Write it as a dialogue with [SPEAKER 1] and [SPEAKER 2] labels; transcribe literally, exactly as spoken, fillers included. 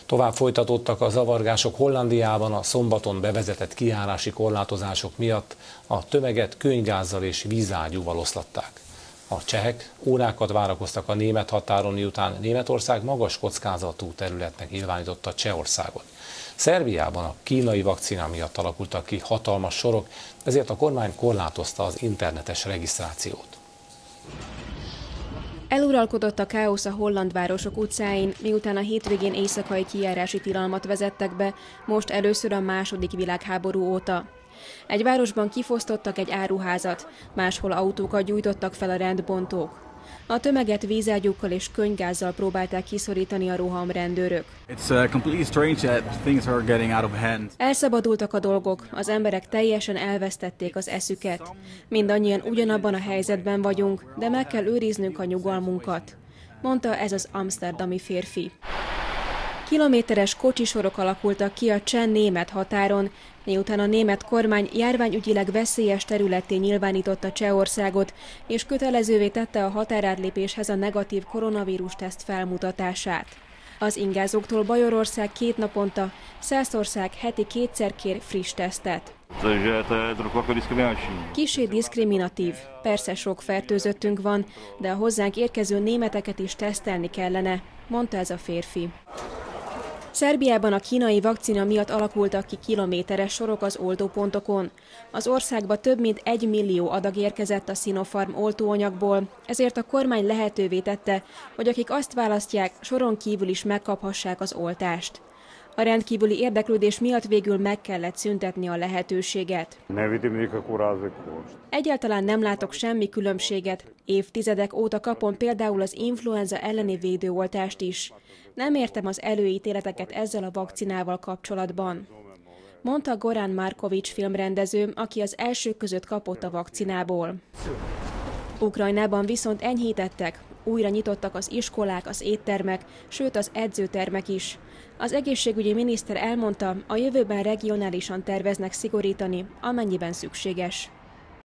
[SPEAKER 1] Tovább folytatódtak a zavargások Hollandiában a szombaton bevezetett kijárási korlátozások miatt a tömeget kőnygázzal és vízágyúval oszlatták. A csehek órákat várakoztak a német határon, miután Németország magas kockázatú területnek nyilvánította Csehországot. Szerbiában a kínai vakcina miatt alakultak ki hatalmas sorok, ezért a kormány korlátozta az internetes regisztrációt.
[SPEAKER 2] Eluralkodott a káosz a holland városok utcáin, miután a hétvégén éjszakai kijárási tilalmat vezettek be, most először a második világháború óta. Egy városban kifosztottak egy áruházat, máshol autókat gyújtottak fel a rendbontók. A tömeget vízágyúkkal és könnygázzal próbálták kiszorítani a rohamrendőrök. Elszabadultak a dolgok, az emberek teljesen elvesztették az eszüket. Mindannyian ugyanabban a helyzetben vagyunk, de meg kell őriznünk a nyugalmunkat, mondta ez az amszterdami férfi. Kilométeres kocsisorok alakultak ki a cseh-német határon, miután a német kormány járványügyileg veszélyes területté nyilvánította Csehországot, és kötelezővé tette a határátlépéshez a negatív koronavírus-teszt felmutatását. Az ingázóktól Bajorország két naponta, Szászország heti kétszer kér friss tesztet. Kissé diszkriminatív. Persze sok fertőzöttünk van, de a hozzánk érkező németeket is tesztelni kellene, mondta ez a férfi. Szerbiában a kínai vakcina miatt alakultak ki kilométeres sorok az oltópontokon. Az országba több mint egy millió adag érkezett a Sinopharm oltóanyagból, ezért a kormány lehetővé tette, hogy akik azt választják, soron kívül is megkaphassák az oltást. A rendkívüli érdeklődés miatt végül meg kellett szüntetni a lehetőséget. Egyáltalán nem látok semmi különbséget. Évtizedek óta kapom például az influenza elleni védőoltást is. Nem értem az előítéleteket ezzel a vakcinával kapcsolatban, mondta Goran Markovics filmrendező, aki az elsők között kapott a vakcinából. Ukrajnában viszont enyhítettek, újra nyitottak az iskolák, az éttermek, sőt az edzőtermek is. Az egészségügyi miniszter elmondta, a jövőben regionálisan terveznek szigorítani, amennyiben szükséges.